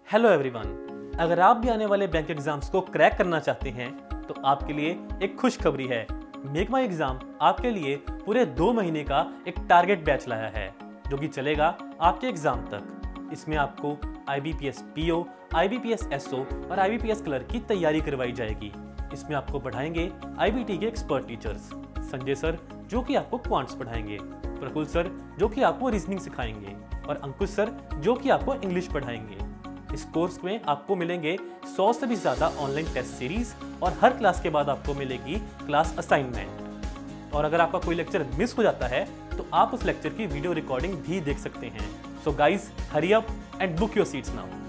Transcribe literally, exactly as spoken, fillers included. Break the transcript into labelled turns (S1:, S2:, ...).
S1: Hello everyone, अगर आप भी आने वाले बैंक एग्जाम्स को क्रैक करना चाहते हैं तो आपके लिए एक खुशखबरी है। मेक माई एग्जाम आपके लिए पूरे दो महीने का एक टारगेट बैच लाया है जो कि चलेगा आपके एग्जाम तक। इसमें आपको I B P S P O, I B P S S O और I B P S clerk की तैयारी करवाई जाएगी। इसमें आपको पढ़ाएंगे आई बी टी के एक्सपर्ट टीचर्स संजय सर जो कि आपको क्वांट्स पढ़ाएंगे, प्रफुल सर जो कि आपको रीजनिंग सिखाएंगे और अंकुश सर जो कि आपको इंग्लिश पढ़ाएंगे। इस कोर्स में आपको मिलेंगे सौ से भी ज्यादा ऑनलाइन टेस्ट सीरीज और हर क्लास के बाद आपको मिलेगी क्लास असाइनमेंट। और अगर आपका कोई लेक्चर मिस हो जाता है तो आप उस लेक्चर की वीडियो रिकॉर्डिंग भी देख सकते हैं। So guys, hurry up and book your seats now.